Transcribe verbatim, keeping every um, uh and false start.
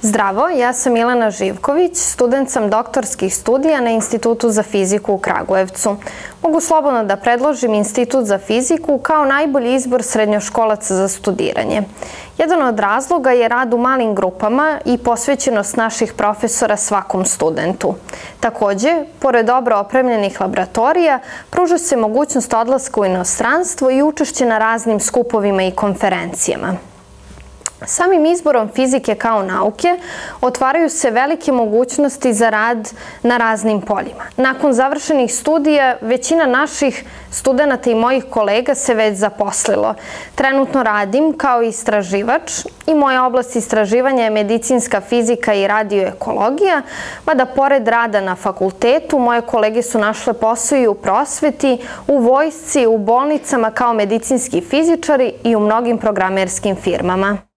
Zdravo, ja sam Milena Živković, student sam doktorskih studija na Institutu za fiziku u Kragujevcu. Mogu slobodno da predložim Institut za fiziku kao najbolji izbor srednjoškolaca za studiranje. Jedan od razloga je rad u malim grupama i posvećenost naših profesora svakom studentu. Takođe, pored dobro opremljenih laboratorija, pruža se mogućnost odlaska u inostranstvo i učešće na raznim skupovima i konferencijama. Samim izborom fizike kao nauke otvaraju se velike mogućnosti za rad na raznim poljima. Nakon završenih studija, većina naših studenata i mojih kolega se već zaposlilo. Trenutno radim kao istraživač i moja oblast istraživanja je medicinska fizika i radioekologija, mada pored rada na fakultetu, moje kolege su našle posao i u prosveti, u vojsci, u bolnicama kao medicinski fizičari i u mnogim programerskim firmama.